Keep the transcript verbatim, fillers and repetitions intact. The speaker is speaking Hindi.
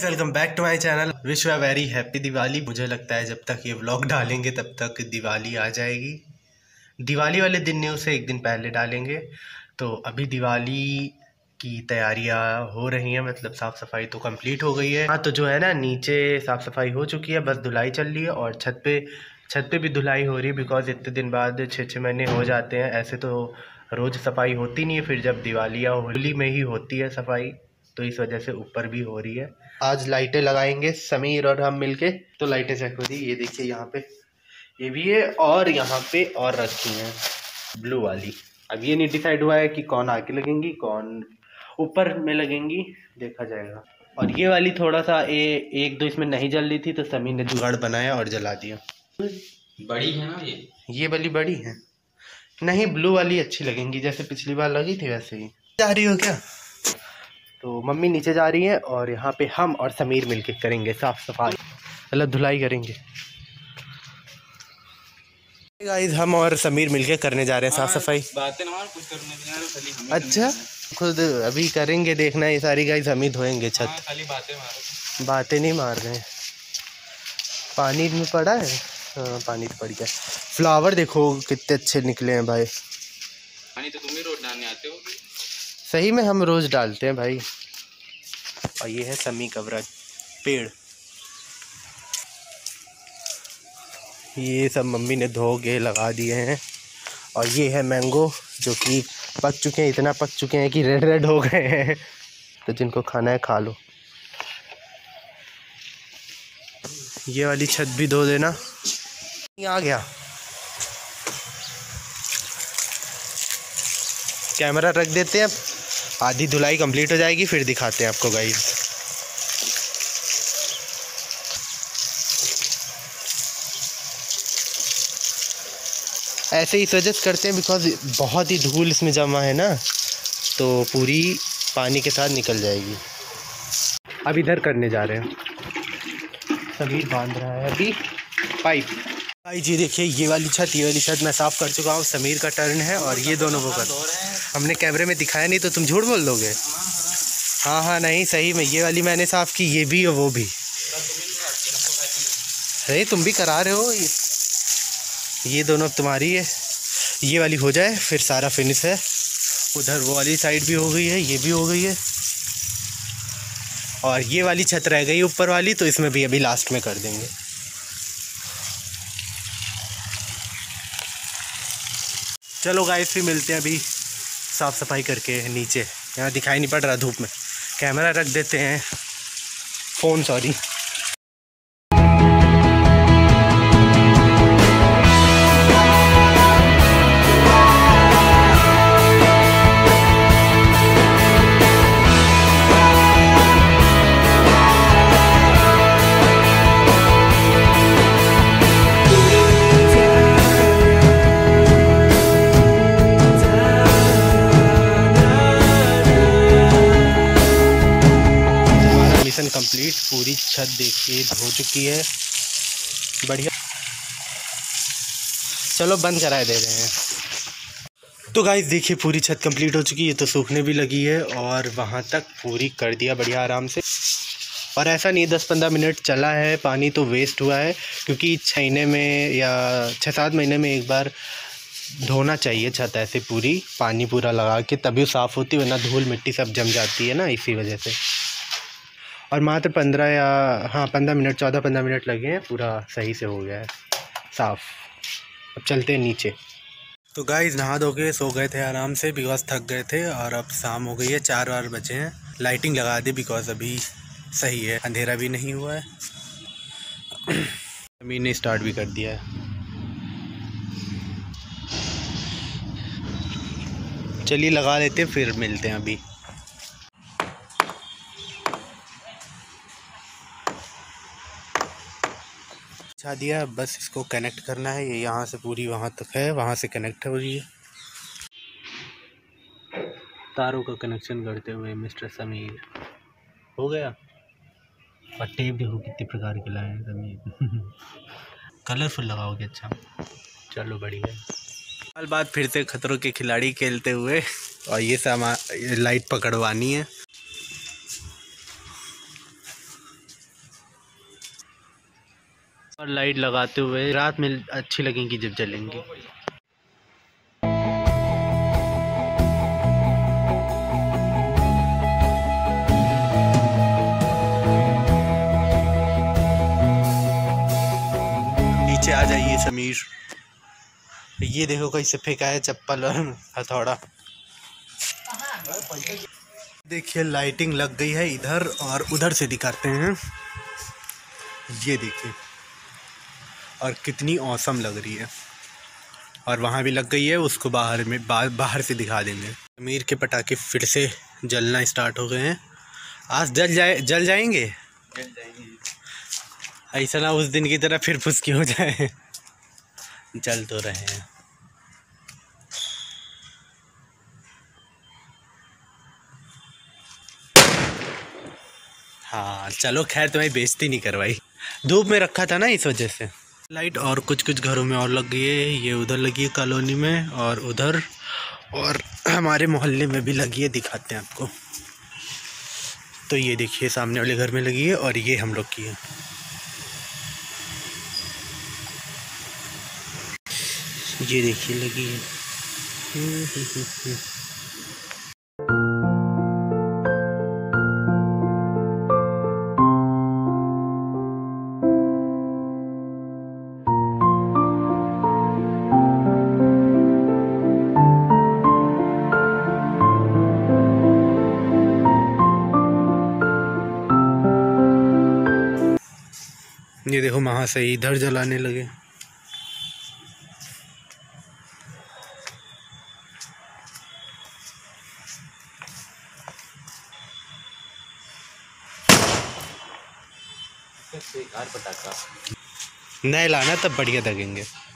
Guys, welcome back to my channel. Wish you a very happy Diwali. मुझे लगता है जब तक ये व्लॉग डालेंगे तब तक दिवाली आ जाएगी। दिवाली वाले दिन नहीं, उसे एक दिन पहले डालेंगे। तो अभी दिवाली की तैयारियां हो रही हैं, मतलब साफ़ सफाई तो कंप्लीट हो गई है। हाँ, तो जो है ना, नीचे साफ़ सफाई हो चुकी है, बस धुलाई चल रही है। और छत पे छत पे भी धुलाई हो रही है, बिकॉज इतने दिन बाद छः छः महीने हो जाते हैं। ऐसे तो रोज़ सफाई होती नहीं है, फिर जब दिवाली या होली में ही होती है सफाई, तो इस वजह से ऊपर भी हो रही है। आज लाइटें लगाएंगे समीर और हम मिलके। तो लाइटें चेक हो रही, ये देखिए यहाँ पे ये भी है, और यहाँ पे और रखी हैं ब्लू वाली। अब ये नहीं डिसाइड हुआ है कि कौन आके लगेंगी कौन ऊपर में लगेंगी, देखा जाएगा। और ये वाली थोड़ा सा ए, एक दो इसमें नहीं जल रही थी, तो समीर ने जुगाड़ बनाया और जला दिया। बड़ी है ना ये ये वाली बड़ी है, नहीं ब्लू वाली अच्छी लगेंगी, जैसे पिछली बार लगी थी वैसे ही। जा रही हो क्या? तो मम्मी नीचे जा रही है और यहाँ पे हम और समीर मिलके करेंगे साफ सफाई, मतलब धुलाई करेंगे। गाइस, हम और समीर मिलके करने जा रहे हैं साफ सफाई। बातें ना कुछ करने नहीं, अच्छा, खुद अभी करेंगे, देखना ये सारी। गाइस, हम ही धोएंगे छत। खाली बातें मारो। बातें नहीं मार रहे हैं। पानी में पड़ा है। हाँ, पानी तो पड़ गया। फ्लावर देखो कितने अच्छे निकले हैं भाई। पानी तो तुम ही रोज डालने आते हो। सही में हम रोज डालते हैं भाई। और ये है समी कवरा पेड़, ये सब मम्मी ने धो के लगा दिए हैं। और ये है मैंगो, जो कि पक चुके हैं, इतना पक चुके हैं कि रेड रेड हो गए हैं। तो जिनको खाना है खा लो। ये वाली छत भी धो देना। आ गया कैमरा, रख देते हैं। अब आधी धुलाई कंप्लीट हो जाएगी, फिर दिखाते हैं आपको गाइस। ऐसे ही सजेस्ट करते हैं बिकॉज बहुत ही धूल इसमें जमा है ना, तो पूरी पानी के साथ निकल जाएगी। अब इधर करने जा रहे हैं, सभी बांध रहा है अभी पाइप। भाई जी देखिए, ये वाली छत ये वाली छत मैं साफ़ कर चुका हूँ। समीर का टर्न है और ये दोनों वो कर। हमने कैमरे में दिखाया नहीं, तो तुम झूठ बोल दोगे। हाँ हाँ नहीं, सही में ये वाली मैंने साफ़ की, ये भी और वो भी। अरे तुम भी करा रहे हो। ये, ये दोनों अब तुम्हारी है। ये वाली हो जाए फिर सारा फिनिश है। उधर वो वाली साइड भी हो गई है, ये भी हो गई है। और ये वाली छत रह गई ऊपर वाली, तो इसमें भी अभी लास्ट में कर देंगे। चलो गाइस, फिर मिलते हैं अभी साफ़ सफाई करके नीचे। यहाँ दिखाई नहीं पड़ रहा धूप में, कैमरा रख देते हैं, फ़ोन सॉरी। कंप्लीट, पूरी छत देखिए धो चुकी है, बढ़िया। चलो बंद कराए दे रहे हैं। तो गाइस देखिए, पूरी छत कंप्लीट हो चुकी है, तो सूखने भी लगी है। और वहाँ तक पूरी कर दिया बढ़िया आराम से। और ऐसा नहीं दस पंद्रह मिनट चला है, पानी तो वेस्ट हुआ है, क्योंकि छः महीने में या छः सात महीने में एक बार धोना चाहिए छत ऐसे पूरी, पानी पूरा लगा के, तभी साफ़ होती, वरना धूल मिट्टी सब जम जाती है ना, इसी वजह से। और मात्र पंद्रह या हाँ पंद्रह मिनट चौदह पंद्रह मिनट लगे हैं, पूरा सही से हो गया है साफ़। अब चलते हैं नीचे। तो गाइस, नहा धो के सो गए थे आराम से, बिकॉज थक गए थे। और अब शाम हो गई है, चार बार बजे हैं। लाइटिंग लगा दी बिकॉज अभी सही है, अंधेरा भी नहीं हुआ है। अमीर ने स्टार्ट भी कर दिया है। चलिए लगा लेते हैं, फिर मिलते हैं अभी। बिछा दिया, बस इसको कनेक्ट करना है। ये यहाँ से पूरी वहाँ तक है, वहाँ से कनेक्ट हो रही है। तारों का कनेक्शन करते हुए मिस्टर समीर हो गया। और टेप देखो कितने प्रकार के लाए हैं समीर। कलरफुल लगाओगे, अच्छा चलो बढ़िया। साल बाद फिर से खतरों के खिलाड़ी खेलते हुए, और ये सामान लाइट पकड़वानी है। और लाइट लगाते हुए रात में अच्छी लगेंगी जब जलेंगी। नीचे आ जाइए समीर। ये देखो कैसे फेंका है चप्पल और हथौड़ा। देखिए लाइटिंग लग गई है इधर और उधर से दिखाते हैं। ये देखिए और कितनी औसम लग रही है। और वहाँ भी लग गई है, उसको बाहर में बा, बाहर से दिखा देंगे। समीर के पटाखे फिर से जलना स्टार्ट हो गए हैं। आज जल जाए जल जाएंगे जल जाएंगे। ऐसा ना उस दिन की तरह फिर फुसकी हो जाए। जल तो रहे हैं। हाँ चलो खैर तुम्हारी बेइज्जती नहीं करवाई। धूप में रखा था ना इस वजह से। लाइट और कुछ कुछ घरों में और लग गई है। ये उधर लगी है कॉलोनी में और उधर और हमारे मोहल्ले में भी लगी है, दिखाते हैं आपको। तो ये देखिए सामने वाले घर में लगी है और ये हम लोग की है। ये देखिए लगी है। ये देखो वहाँ से इधर जलाने लगे। बेकार पटाखा। नए लाना तब बढ़िया लगेंगे।